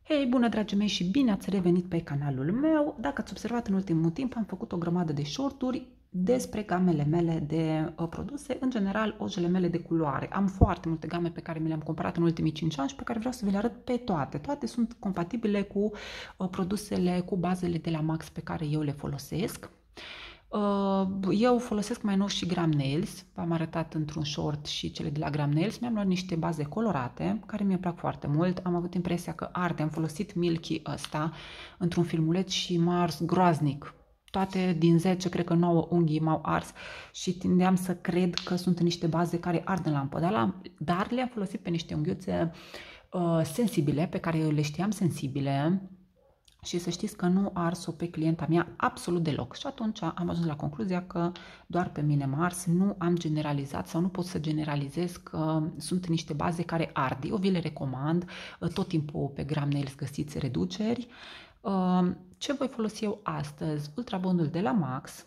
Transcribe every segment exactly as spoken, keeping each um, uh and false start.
Hei, bună dragii mei și bine ați revenit pe canalul meu. Dacă ați observat în ultimul timp, am făcut o grămadă de shorturi despre gamele mele de uh, produse, în general ojele mele de culoare. Am foarte multe game pe care mi le-am cumpărat în ultimii cinci ani și pe care vreau să vi le arăt pe toate. Toate sunt compatibile cu uh, produsele, cu bazele de la Max pe care eu le folosesc. Eu folosesc mai nou și Gram Nails, v-am arătat într-un short și cele de la Gram Nails. Mi-am luat niște baze colorate, care mi-e plac foarte mult. Am avut impresia că arde, am folosit Milky ăsta într-un filmuleț și m-a ars groaznic. Toate din zece, cred că nouă unghii m-au ars și tindeam să cred că sunt niște baze care ard în lampă, dar, dar le-am folosit pe niște unghiuțe uh, sensibile, pe care eu le știam sensibile. Și să știți că nu a ars-o pe clienta mea absolut deloc. Și atunci am ajuns la concluzia că doar pe mine m-a ars, nu am generalizat sau nu pot să generalizez că sunt niște baze care ard. Eu vi le recomand, tot timpul pe Gram Nails găsiți reduceri. Ce voi folosi eu astăzi? Ultra Bondul de la Max.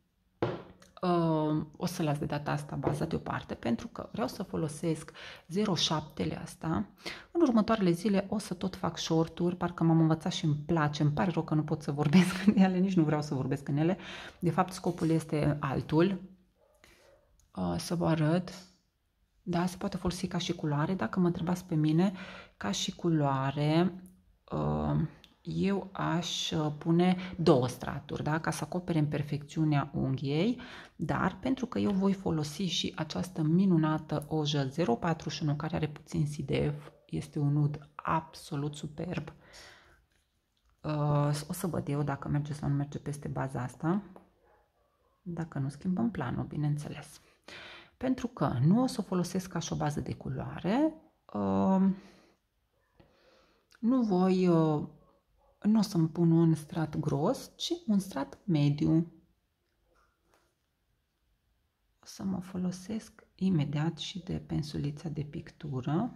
O să las de data asta baza deoparte pentru că vreau să folosesc zero virgulă șapte-le asta. În următoarele zile o să tot fac short-uri, parcă m-am învățat și îmi place, îmi pare rău că nu pot să vorbesc în ele, nici nu vreau să vorbesc în ele. De fapt, scopul este altul. Să vă arăt. Da, se poate folosi ca și culoare. Dacă mă întrebați pe mine, ca și culoare, eu aș pune două straturi, da? Ca să acopere în perfecțiunea unghiei, dar pentru că eu voi folosi și această minunată ojă zero virgulă patruzeci și unu care are puțin S I D F, este un nud absolut superb. O să văd eu dacă merge sau nu merge peste baza asta, dacă nu schimbăm planul, bineînțeles. Pentru că nu o să o folosesc ca și o bază de culoare, nu voi... Nu o să-mi pun un strat gros, ci un strat mediu. O să mă folosesc imediat și de pensulița de pictură.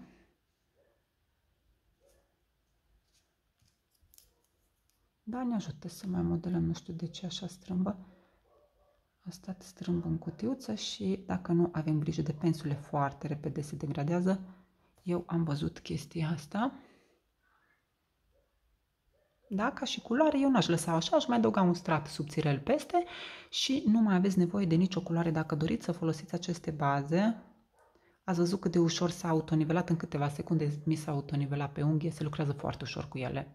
Da, ne ajută să mai modelăm, nu știu de ce așa strâmbă. A stat strâmb în cutiuță și dacă nu avem grijă de pensule, foarte repede se degradează. Eu am văzut chestia asta. Da? Ca și culoare, eu n-aș lăsa așa, aș mai adăuga un strat subțirel peste și nu mai aveți nevoie de nicio culoare dacă doriți să folosiți aceste baze. Ați văzut cât de ușor s-a autonivelat, în câteva secunde mi s-a autonivelat pe unghie, se lucrează foarte ușor cu ele.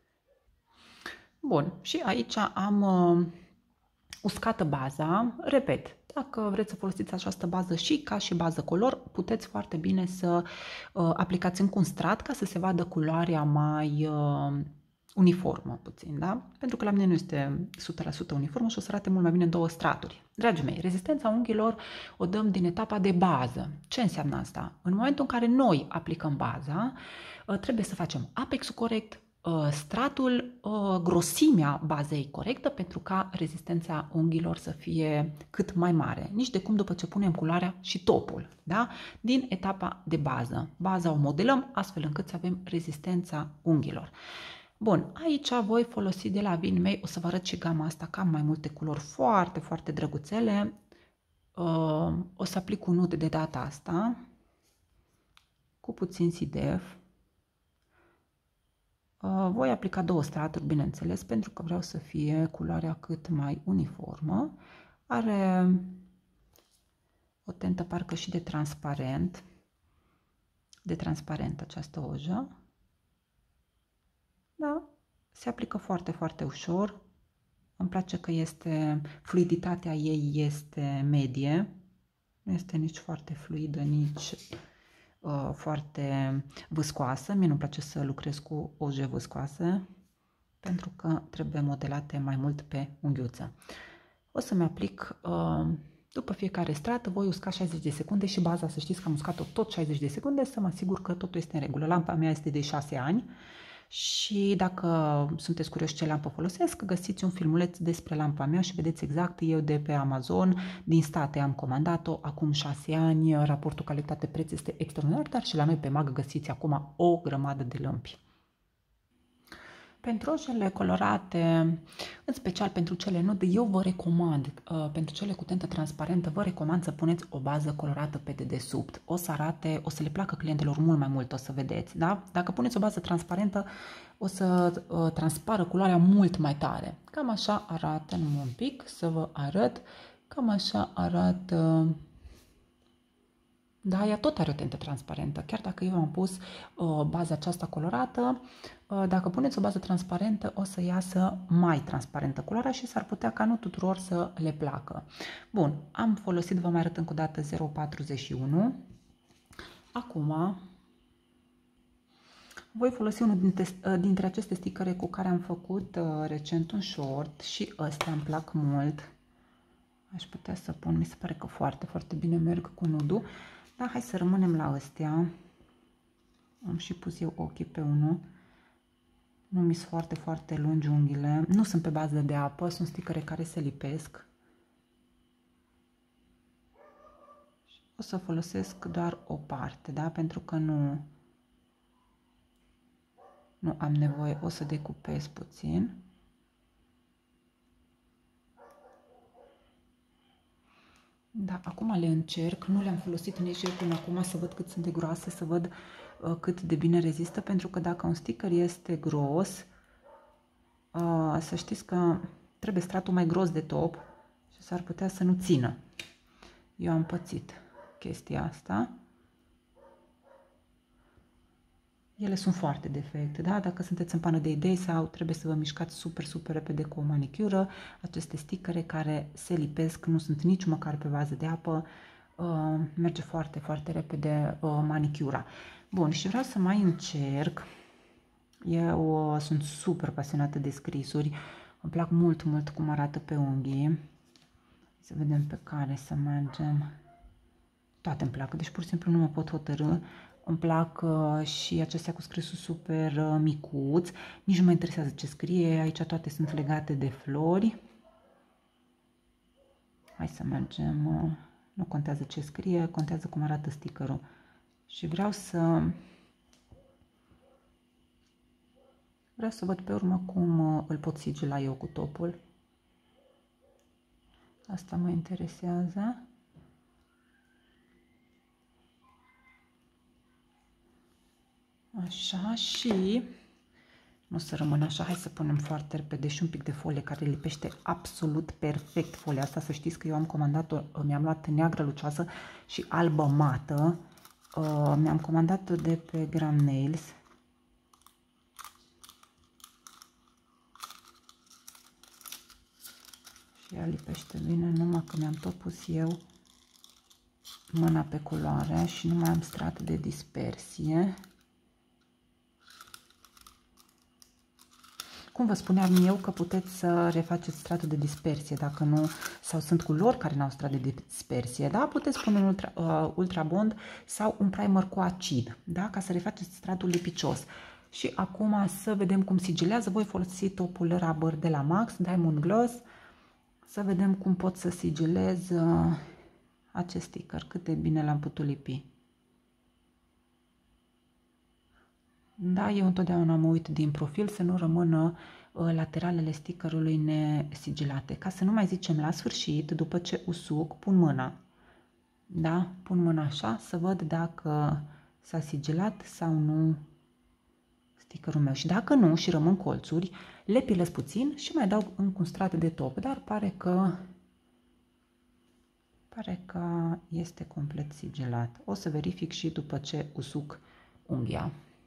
Bun, și aici am uh, uscată baza, repet. Dacă vreți să folosiți această bază și ca și bază color, puteți foarte bine să uh, aplicați încă un strat ca să se vadă culoarea mai... Uh, uniformă puțin, da? Pentru că la mine nu este o sută la sută uniformă și o să arate mult mai bine în două straturi. Dragii mei, rezistența unghiilor o dăm din etapa de bază. Ce înseamnă asta? În momentul în care noi aplicăm baza, trebuie să facem apexul corect, stratul, grosimea bazei corectă pentru ca rezistența unghiilor să fie cât mai mare. Nici de cum după ce punem culoarea și topul, da? Din etapa de bază. Baza o modelăm astfel încât să avem rezistența unghiilor. Bun, aici voi folosi de la Vinmei, o să vă arăt și gama asta, că am mai multe culori foarte, foarte drăguțele. Uh, o să aplic un nud de data asta, cu puțin S I D F. Uh, voi aplica două straturi, bineînțeles, pentru că vreau să fie culoarea cât mai uniformă. Are o tentă parcă și de transparent, de transparent această ojă. Da, se aplică foarte, foarte ușor. Îmi place că este, fluiditatea ei este medie. Nu este nici foarte fluidă, nici uh, foarte viscoasă. Mie nu-mi place să lucrez cu oje viscoase, pentru că trebuie modelate mai mult pe unghiuță. O să-mi aplic, uh, după fiecare strat, voi usca șaizeci de secunde și baza, să știți că am uscat-o tot șaizeci de secunde, să mă asigur că totul este în regulă. Lampa mea este de șase ani. Și dacă sunteți curioși ce lampă folosesc, găsiți un filmuleț despre lampa mea și vedeți exact, eu de pe Amazon, din state am comandat-o, acum șase ani, raportul calitate-preț este extraordinar, dar și la noi pe Mag găsiți acum o grămadă de lămpi. Pentru ojele colorate, în special pentru cele nude, eu vă recomand, uh, pentru cele cu tentă transparentă, vă recomand să puneți o bază colorată pe dedesubt. O să arate, o să le placă clientelor mult mai mult, o să vedeți, da? Dacă puneți o bază transparentă, o să uh, transpară culoarea mult mai tare. Cam așa arată, numai un pic, să vă arăt, cam așa arată. Da, ea tot are o tentă transparentă, chiar dacă eu am pus uh, baza aceasta colorată, uh, dacă puneți o bază transparentă o să iasă mai transparentă culoarea și s-ar putea ca nu tuturor să le placă. Bun, am folosit, vă mai arăt încă o dată, zero patruzeci și unu. Acum voi folosi unul dintre, uh, dintre aceste sticăre cu care am făcut uh, recent un short și ăstea îmi plac mult. Aș putea să pun, mi se pare că foarte, foarte bine merg cu nudul. Dar hai să rămânem la astea. Am și pus eu ochii pe unul. Nu mi sunt foarte, foarte lungi unghiile. Nu sunt pe bază de apă, sunt sticăre care se lipesc. O să folosesc doar o parte, da? Pentru că nu, nu am nevoie. O să decupez puțin. Da, acum le încerc, nu le-am folosit nici eu până acum să văd cât sunt de groase, să văd uh, cât de bine rezistă, pentru că dacă un sticker este gros, uh, să știți că trebuie stratul mai gros de top și s-ar putea să nu țină. Eu am pățit chestia asta. Ele sunt foarte defecte, da? Dacă sunteți în pană de idei sau trebuie să vă mișcați super, super repede cu o manicură, aceste stickere care se lipesc, nu sunt nici măcar pe bază de apă, uh, merge foarte, foarte repede uh, manicura. Bun, și vreau să mai încerc. Eu uh, sunt super pasionată de scrisuri, îmi plac mult, mult cum arată pe unghii. Să vedem pe care să mergem. Toate îmi plac, deci pur și simplu nu mă pot hotărî. Îmi plac uh, și acestea cu scrisul super uh, micuț. Nici nu mă interesează ce scrie. Aici toate sunt legate de flori. Hai să mergem. Uh, nu contează ce scrie, contează cum arată stickerul. Și vreau să... Vreau să văd pe urmă cum uh, îl pot sigila eu cu topul. Asta mă interesează. Așa, și nu să rămână așa, hai să punem foarte repede și un pic de folie care lipește absolut perfect folia asta. Să știți că eu am comandat-o, mi-am luat neagră lucioasă și albă mată. Uh, mi-am comandat-o de pe Gram Nails. Și ea lipește bine, numai că mi-am tot pus eu mâna pe culoare și nu mai am strat de dispersie. Cum vă spuneam eu că puteți să refaceți stratul de dispersie, dacă nu, sau sunt culori care n-au strat de dispersie, da? Puteți pune un ultra, uh, ultra bond sau un primer cu acid, da? Ca să refaceți stratul lipicios. Și acum să vedem cum sigilează. Voi folosi topul Rubber de la Max, Diamond Gloss, să vedem cum pot să sigilez uh, acest sticker, cât de bine l-am putut lipi. Da, eu întotdeauna mă uit din profil să nu rămână uh, lateralele stickerului nesigilate. Ca să nu mai zicem la sfârșit, după ce usuc, pun mâna. Da, pun mâna așa să văd dacă s-a sigilat sau nu stickerul meu. Și dacă nu și rămân colțuri, le pilez puțin și mai dau încă un strat de top. Dar pare că, pare că este complet sigilat. O să verific și după ce usuc unghia.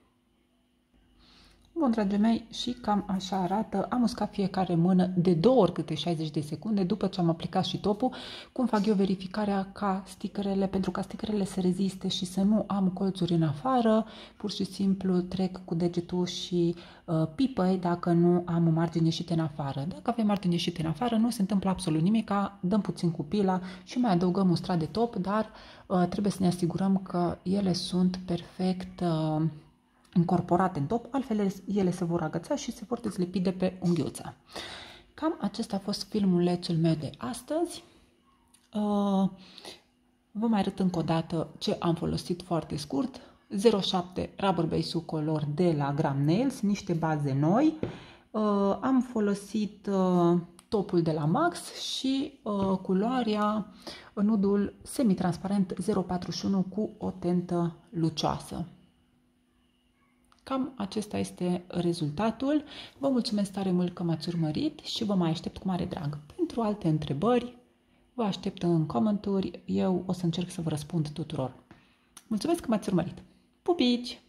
Bun, dragii mei, și cam așa arată. Am uscat fiecare mână de două ori câte șaizeci de secunde după ce am aplicat și topul. Cum fac eu verificarea ca stickerele, pentru ca stickerele să reziste și să nu am colțuri în afară, pur și simplu trec cu degetul și uh, pipăi dacă nu am margini ieșite în afară. Dacă avem margini ieșite în afară, nu se întâmplă absolut nimic, dăm puțin cu pila și mai adăugăm un strat de top, dar uh, trebuie să ne asigurăm că ele sunt perfect... Uh, incorporate în top, altfel ele se vor agăța și se vor dezlipi de pe unghiuță. Cam acesta a fost filmulețul meu de astăzi. Vă mai arăt încă o dată ce am folosit foarte scurt. zero șapte Rubber Base Color de la Gram Nails, niște baze noi. Uh, am folosit uh, topul de la Max și uh, culoarea nudul semi-transparent zero patruzeci și unu cu o tentă lucioasă. Cam acesta este rezultatul. Vă mulțumesc tare mult că m-ați urmărit și vă mai aștept cu mare drag. Pentru alte întrebări, vă aștept în comentarii. Eu o să încerc să vă răspund tuturor. Mulțumesc că m-ați urmărit. Pupici!